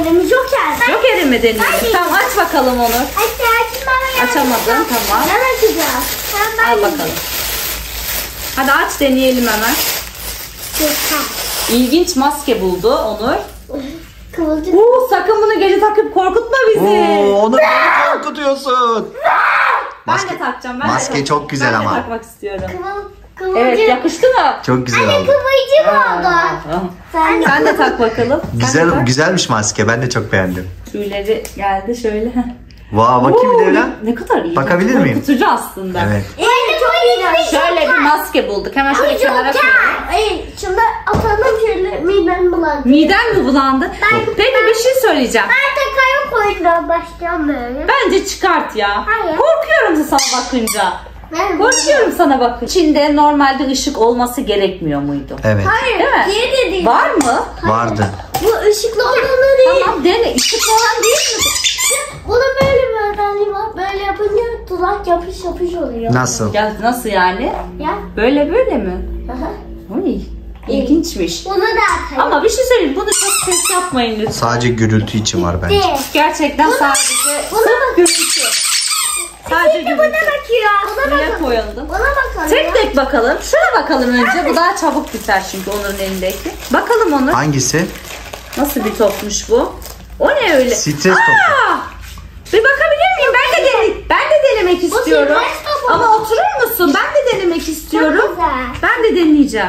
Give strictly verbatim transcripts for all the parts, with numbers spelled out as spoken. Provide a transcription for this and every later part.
deneyelim. Joker. Joker'i mi deneyelim? Tamam aç bakalım onu. Açamadın tamam. Ben açacağım. Ben Al bakalım. Hadi aç deneyelim hemen. Joker. İlginç maske buldu Onur. Kıvılcım. Uuu sakın bunu gece takıp korkutma bizi. Oo, onu beni korkutuyorsun. Ben de takacağım. Ben maske de çok güzel ben ama. Ben de takmak istiyorum. Kıvıl, kıvılcım. Evet yakıştı mı? Çok güzel Anne oldu. kıvılcım oldu. Aa, Sen de. Sen de tak bakalım. Sen de Güzel tak. güzelmiş maske. Ben de çok beğendim. Tüyleri geldi şöyle. Vay bakayım Oo, bir Devran. Ne kadar iyi. Bakabilir miyim? Korkutucu aslında. Evet. Evet çok iyi. Şöyle bir maske bulduk. Hemen şöyle kenara koyalım. Hayır şunu atalım şöyle midem bulandı. Miden mi bulandı? Peki bir şey söyleyeceğim. Ben tekrar koyduğum başlayacağım böyle. Bence çıkart ya. Hayır. Korkuyorum sana bakınca. Ben Korkuyorum sana bakınca. İçinde normalde ışık olması gerekmiyor muydu? Evet. Hayır. Değil mi? Diye de değil. Var mı? Vardı. Bu ışıklı olanı değil. Tamam dene. Işık olan değil mi? Bunun böyle bir özelliği var. Böyle yapınca tuzak yapış yapış oluyor. Nasıl? Ya nasıl yani? Ya. Böyle böyle mi? Aha. Uy, ilginçmiş. Bunu da atayım. Ama bir şey söyleyeyim. Bunu çok ses yapmayın lütfen. Sadece gürültü için var bence. De. Gerçekten sadece Buna bak. gürültü. Sadece Şimdi buna gürültü. bakıyor. Buna Buraya bakalım. koyalım. Buna bakalım. Tek tek bakalım. Şuna bakalım önce. Bu daha çabuk biter çünkü Onur'un elindeki. Bakalım Onur. Hangisi? Nasıl bir topmuş bu? O ne öyle? Stres topu. Aa! Bir bakabilir miyim? Ben de dene ben de denemek istiyorum. stres topu. Ama oturur musun? Ben de denemek istiyorum. Çok güzel. Ben de deneyeceğim.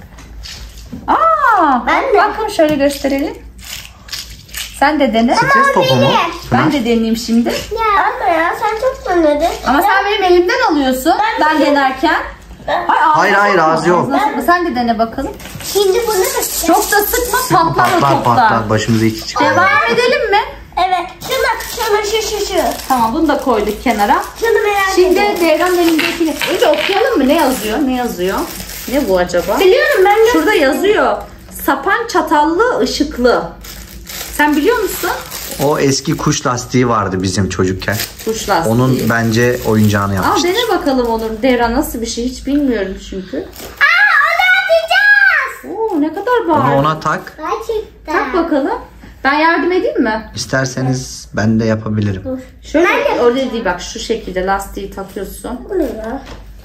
Aa! Ben de. Bakın şöyle gösterelim. Sen de dene. Stres topu mu? benim. Ben de deneyeyim şimdi. Ya anne ya sen çok denedin. Ama sen benim elimden alıyorsun. Ben, Ben- denerken. Ben- Ay, ağzına Hayır, hayır, sıkma, ağzı yok. ağzına sıkma. Sen de dene bakalım. Şimdi bunu da Çok da sıkma patlar o Patlar topta. patlar. Başımıza iş çıkar. Devam edelim mi? Evet. Şunu şunu şu şu şu. Tamam bunu da koyduk kenara. Şunu merak Şimdi ediyorum. Devran elindekini. Önce okuyalım mı? Ne yazıyor? Ne yazıyor? Ne bu acaba? Biliyorum ben de. Şurada yazıyor. Sapan çatallı ışıklı. Sen biliyor musun? O eski kuş lastiği vardı bizim çocukken. Kuş lastiği. Onun bence oyuncağını Al yapmıştı. dene bakalım Onur. Devran nasıl bir şey hiç bilmiyorum çünkü. Aa onu atacağız. Oo ne kadar Onu bağır. ona tak. Gerçekten. Tak bakalım. Ben yardım edeyim mi? İsterseniz ben de yapabilirim. Şöyle orada değil bak şu şekilde lastiği takıyorsun. Bu ne ya?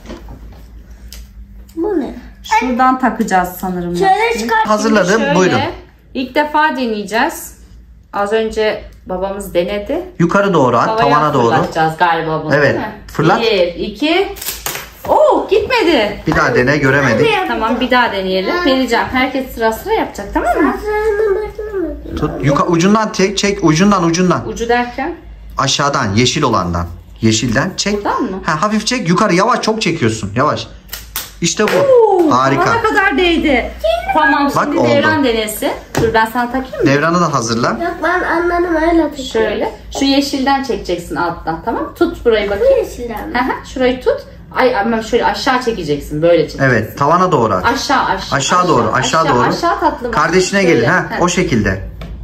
Bu ne? Şuradan takacağız sanırım. Şöyle çıkar. Hazırladım. Şöyle, Buyurun. İlk defa deneyeceğiz. Az önce babamız denedi. Yukarı doğru at. Havaya Tavana doğru. fırlatacağız galiba bunu Evet, değil mi? fırlat. Bir, iki. Oo gitmedi. Bir daha dene göremedik. Tamam bir daha deneyelim. Vereceğim. Herkes sıra sıra yapacak tamam mı? Tut. Yuka, ucundan tek çek. Ucundan ucundan. Ucu derken. Aşağıdan. Yeşil olandan. Yeşilden çek. Buradan mı? Ha, hafif çek. Yukarı yavaş çok çekiyorsun. Yavaş. İşte bu. Oo, Harika. Bana kadar değdi. Tamam Bak, şimdi oldu. Devran denesin. Dur ben sana takayım mı? Devranı da hazırla. Yok ben anladım öyle atacağım. Şöyle. Şu yeşilden çekeceksin alttan tamam. Tut burayı bakayım. Yeşilden mi? Hı hı, şurayı tut. Ay ama şöyle aşağı çekeceksin. Böyle çekeceksin. Evet. Tavana doğru at. Aşağı aşağı. Aşağı doğru, aşağı doğru. Aşağı tatlım. Kardeşine Şöyle, gelin. Ha, heh. o şekilde.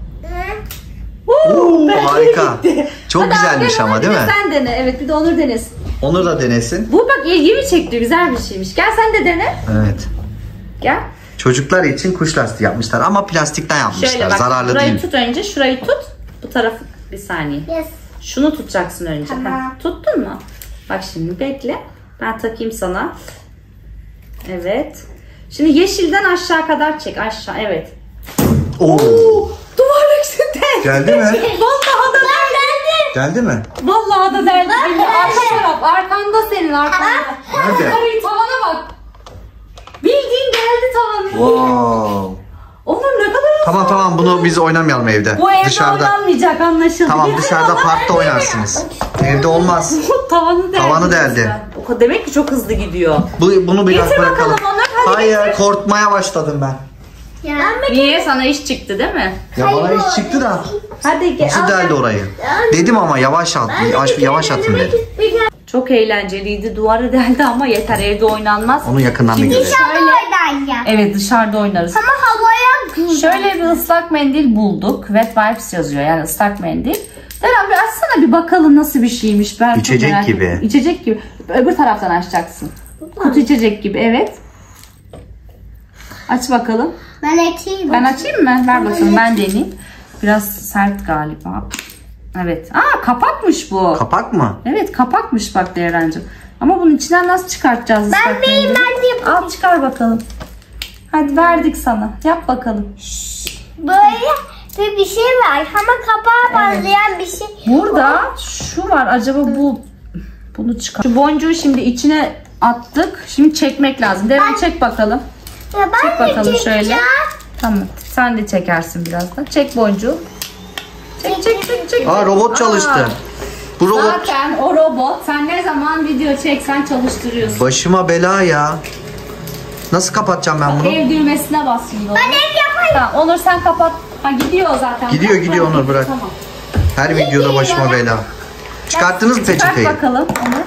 Oo, Oo, belki de harika. gitti. Çok Hadi güzelmiş abi, ama hadi değil bir mi? Sen dene. Evet bir de Onur denesin. Onur da denesin. Bu bak ilgimi çekti. Güzel bir şeymiş. Gel sen de dene. Evet. Gel. Çocuklar için kuş lastiği yapmışlar ama plastikten yapmışlar. Şöyle bak. Zararlı Şurayı değil. tut önce. Şurayı tut. Bu tarafı bir saniye. Yes. Şunu tutacaksın önce. Tamam. Heh, tuttun mu? Bak şimdi bekle. Ben takayım sana. Evet. Şimdi yeşilden aşağı kadar çek. Aşağı. Evet. Oo. Duvar üstünde. Geldi mi? Vallahi da deldi. Geldi mi? Vallahi da deldi. Arka taraf. Arkanda senin arkanda. Nerede? Ay, tavana bak. Bildiğin geldi tavanı. Wow. Onur ne kadar hızlı. Tamam tamam bunu biz oynamayalım evde. Bu evde Dışarıda. oynanmayacak anlaşıldı. Tamam Bizim dışarıda tavan parkta deldi. oynarsınız. Evde olmaz. Tavanı deldi. Tavanı deldi. resmen. O kadar demek ki çok hızlı gidiyor. Bu, bunu biraz Getir bırakalım. bakalım Onur, hadi Hayır getir. korkmaya başladım ben. Ya. Niye? Sana iş çıktı değil mi? Ya bana iş çıktı da. Hadi gel. Nasıl deldi orayı? Dedim ama yavaş at, yavaş, yavaş atın dedim. Çok eğlenceliydi. Duvarı deldi ama yeter. Evde oynanmaz. Onu yakından bir Şimdi görelim. şöyle. Oradan ya. Evet dışarıda oynarız. Ama havaya Şöyle bir ıslak mendil bulduk. Wet wipes yazıyor yani ıslak mendil. Devran bir açsana bir bakalım nasıl bir şeymiş. Ben çok İçecek merak gibi. ettim. İçecek gibi. Öbür taraftan açacaksın. Kutu içecek gibi evet. Aç bakalım. Ben açayım. Ben açayım mı? Ver bakalım ben deneyeyim. Biraz sert galiba. Evet. Aa, kapakmış bu. Kapak mı? Evet, kapakmış bak Devrancığım. Ama bunun içinden nasıl çıkartacağız? Ben beyim ben de yapayım. Al çıkar bakalım. Hadi verdik sana. Yap bakalım. Böyle bir şey var ama kapağa bağlayan bir şey. Burada şu var. Acaba bu bunu çıkar. Şu boncuğu şimdi içine attık. Şimdi çekmek lazım. Devran çek bakalım. Ya ben Çek bakalım de şöyle. çekeceğim. Tamam. Sen de çekersin birazdan. Çek boncuğu. Çek çek çek çek. Aa, robot çalıştı. Bu robot Zaten o robot sen ne zaman video çeksen çalıştırıyorsun. başıma bela ya. Nasıl kapatacağım ben bunu? Ev düğmesine bas şimdi. Ben ev yapayım. Tamam, Onur sen kapat. Ha gidiyor o zaten. Gidiyor, Bırak, gidiyor bırak, Onur, bırak. Tamam. Her videoda başıma bela. Çıkarttınız mı Çıkart peçeteyi? bakalım Onur.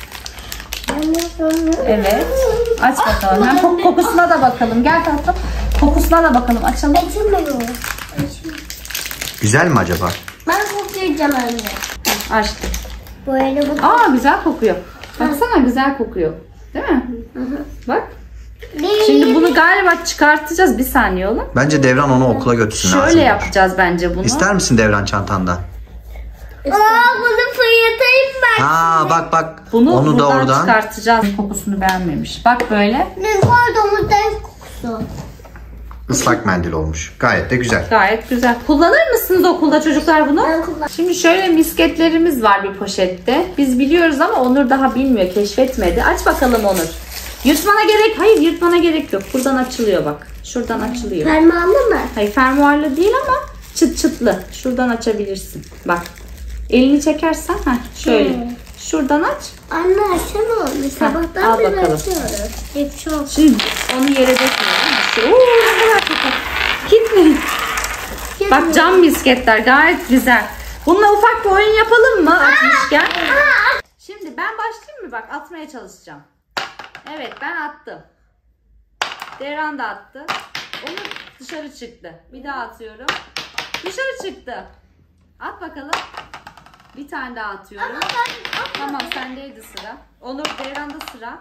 Evet. Aç bakalım. Hem kok- kokusuna da bakalım. Gel tatlım. Kokusuna da bakalım. Açalım. Açılmıyor. Güzel mi acaba? Ben koklayacağım önce. Açtık. Böyle bu. Aa, güzel kokuyor. Baksana, güzel kokuyor. Değil mi? Bak. Değil. Şimdi bunu galiba çıkartacağız. Bir saniye oğlum. Bence Devran onu okula götürsün. Şöyle ağzına. yapacağız bence bunu. İster misin Devran çantanda? Aa, bunu fırlatayım ben. Ha bak bak. Bunu Onu da buradan oradan. çıkartacağız. Kokusunu beğenmemiş. Bak böyle. Ne var domuzdan kokusu. Islak mendil olmuş. Gayet de güzel. Gayet güzel. Kullanır mısınız okulda çocuklar bunu? Ben kullan. Şimdi şöyle misketlerimiz var bir poşette. Biz biliyoruz ama Onur daha bilmiyor, keşfetmedi. Aç bakalım Onur. Yırtmana gerek, hayır yırtmana gerek yok. Buradan açılıyor bak. Şuradan açılıyor. Fermuarlı mı? Hayır, fermuarlı değil ama çıt çıtlı. Şuradan açabilirsin. Bak. Elini çekersen heh, şöyle. Hmm. Şuradan aç. Anne açsana onu. Sabahtan al beri bakalım. açıyoruz. Hep çok. Şimdi onu yere dökmeyelim. Şu, Oo, ne kadar kötü. Gitmeyin. Bak cam misketler gayet güzel. Bununla ufak bir oyun yapalım mı açmışken? Şimdi ben başlayayım mı? Bak atmaya çalışacağım. Evet ben attım. Devran da attı. Onu dışarı çıktı. Bir daha atıyorum. Dışarı çıktı. At bakalım. Bir tane daha atıyorum. Tamam sendeydi sıra. Onur Devran'da sıra.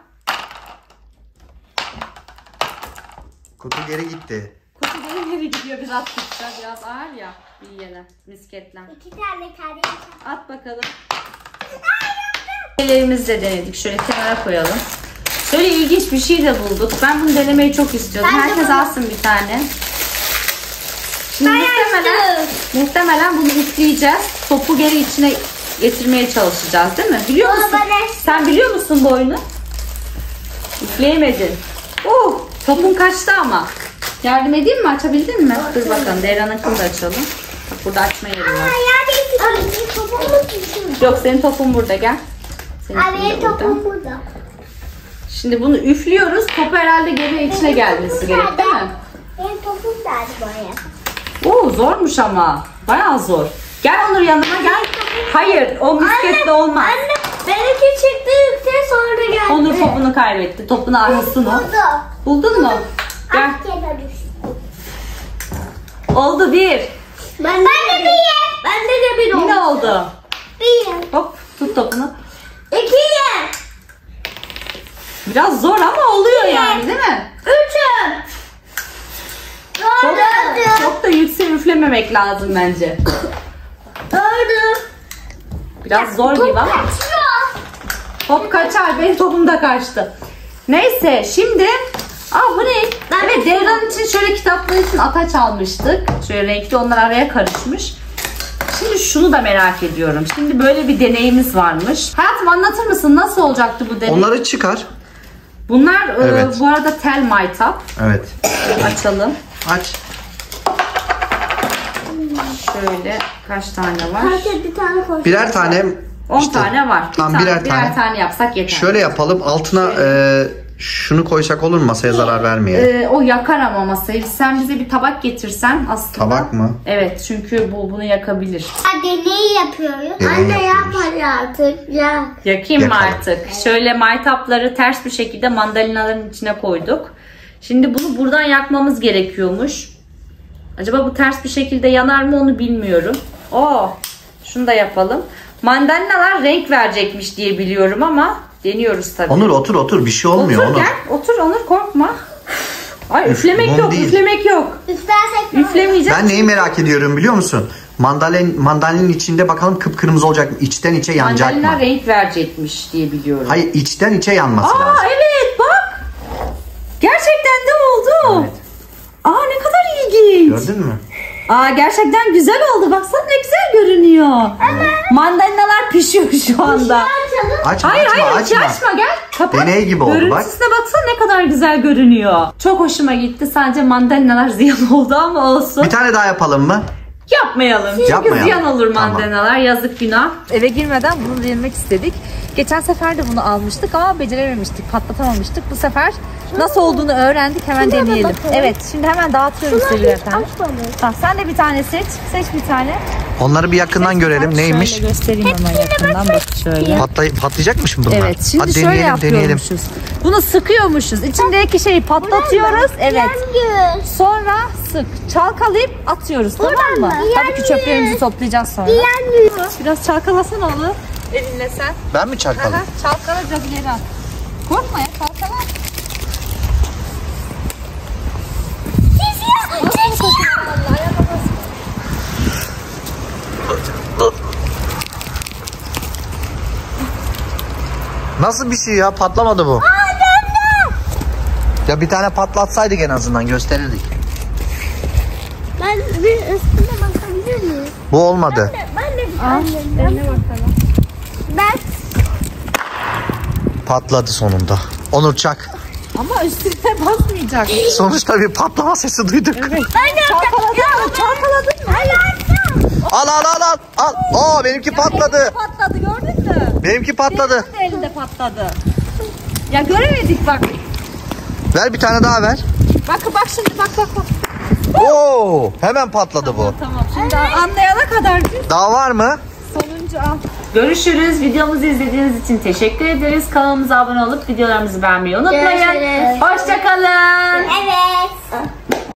Kutu geri gitti. Kutu geri geri gidiyor biz attıkça. Biraz ağır ya büyüyene misketler. İki tane kardeşim. At bakalım. Ellerimizle de denedik. Şöyle kenara koyalım. Şöyle ilginç bir şey de bulduk. Ben bunu denemeyi çok istiyordum. Ben de Herkes bunu- alsın bir tane. Şimdi Ben muhtemelen, açtım. muhtemelen bunu üfleyeceğiz. Topu geri içine getirmeye çalışacağız değil mi? Biliyor Baba, musun? ben açtım. Sen biliyor musun bu oyunu? Üfleyemedin. Oh, topun kaçtı ama. Yardım edeyim mi? Açabildin mi? Dur bakalım. Devran'ınkini de açalım. Bak burada açma yeri var. Aa, ya benim topum mu? Yok senin topun burada gel. Senin Abi benim burada. topum burada. Şimdi bunu üflüyoruz. Topu herhalde geri içine gelmesi gerek değil mi? Benim topum geldi buraya. Oo zormuş ama. Bayağı zor. Gel Onur yanıma gel. Hayır o misketle olmaz. Anne benimki çıktı yükseğe sonra geldi. Onur topunu kaybetti. Topun arasını. Burada. Buldun mu? Gel. Az kere düştü. Oldu bir. Ben, ben de bir. Ben de de bir oldu. Yine oldu. Bir. Hop tut topunu. İki. Biraz zor ama oluyor yani değil mi? Üçüm. Çok, Dördüm. çok da yüksek üflememek lazım bence. Dördüm. Biraz zor gibi ama. Kaçıyor. Top kaçar. Benim topum da kaçtı. Neyse şimdi. Aa bu ne? Ben Evet Devran için şöyle kitaplar için ataç almıştık. Şöyle renkli onlar araya karışmış. Şimdi şunu da merak ediyorum. Şimdi böyle bir deneyimiz varmış. Hayatım anlatır mısın? Nasıl olacaktı bu deney? Onları çıkar. Bunlar e, Evet. bu arada tel maytap. Evet. Açalım. Aç. Şöyle kaç tane var? Herkes bir tane koysun. Birer tane. on işte, tane var. Bir Tamam tane, birer tane. birer tane yapsak yeter. Şöyle yapalım. Altına e, şunu koysak olur mu? Masaya zarar vermeyelim. Ee, o yakar ama masayı. Sen bize bir tabak getirsen aslında. Tabak mı? Evet çünkü bu bunu yakabilir. Ha, deney yapıyoruz. Deney Anne yap yapıyoruz. hadi artık ya. Yakayım mı Yakalım. artık? Şöyle maytapları ters bir şekilde mandalinaların içine koyduk. Şimdi bunu buradan yakmamız gerekiyormuş. Acaba bu ters bir şekilde yanar mı onu bilmiyorum. Oo, şunu da yapalım. Mandalinalar renk verecekmiş diye biliyorum ama deniyoruz tabii. Onur otur otur. Bir şey olmuyor Otur Onur. gel. Otur Onur korkma. Ay üflemek mum yok, değil. üflemek yok. Üflersek ne olur? Üflemeyeceğiz. Ben neyi merak ediyorum biliyor musun? Mandalin, mandalinin içinde bakalım kıpkırmızı olacak mı? İçten içe yanacak Mandalina mı? renk verecekmiş diye biliyorum. Hayır, içten içe yanması Aa lazım. evet bak. Gerçekten de oldu. Evet. Aa ne kadar ilginç. Gördün mü? Aa gerçekten güzel oldu. Baksana ne güzel görünüyor. Mandalinalar pişiyor şu anda. Açalım. Açma, Hayır açma, hayır hiç açma. açma gel. Kapat. Deney gibi oldu, bak. Görüntüsüne baksana ne kadar güzel görünüyor. Çok hoşuma gitti. Sadece mandalinalar ziyan oldu ama olsun. Bir tane daha yapalım mı? Yapmayalım. Çünkü Yapmayalım. ziyan olur Tamam. mandalinalar. Yazık günah. Eve girmeden bunu denemek istedik. Geçen sefer de bunu almıştık ama becerememiştik. Patlatamamıştık. Bu sefer nasıl olduğunu öğrendik. Hemen Şuna da deneyelim. bakalım. Evet şimdi hemen dağıtıyorum Şuna size hiç efendim. açmamış. Tamam, sen de bir tane seç. Seç bir tane. Onları bir yakından görelim. Neymiş? Şöyle göstereyim hemen yakından bak şöyle. Patlay patlayacakmış mı bunlar? Evet şimdi Hadi şöyle deneyelim, deneyelim. yapıyormuşuz. Bunu sıkıyormuşuz. İçindeki şeyi patlatıyoruz. Evet. Yalnız. Sonra sık. Çalkalayıp atıyoruz tamam mı? mı? Tabii ki çöplerimizi toplayacağız sonra. Yalnız. Biraz çalkalasana onu. Elinle sen. Ben mi çakalım? Aha, çalkala biraz ileri at. Korkma ya çalkala. Nasıl bir şey ya? Patlamadı bu. Ya bir tane patlatsaydık en azından gösterirdik. Ben bir üstüne bakabilir miyim? Bu olmadı. Ben de bir Al eline bakalım. Ben Patladı sonunda. Onur çak. Ama üstüne basmayacak. Sonuçta bir patlama sesi duyduk. ben de Çalkaladın mı? Çalkaladın mı? Al al al al. Al. Oo benimki patladı. Patladı gördün mü? Benimki patladı. Senin de elinde patladı. Ya göremedik bak. Ver bir tane daha ver. Bak bak şimdi bak bak bak. Oo hemen patladı bu. Tamam şimdi anlayana kadar Daha var mı? sonuncu al. Görüşürüz. Videomuzu izlediğiniz için teşekkür ederiz. Kanalımıza abone olup videolarımızı beğenmeyi unutmayın. Görüşürüz. Hoşçakalın. evet.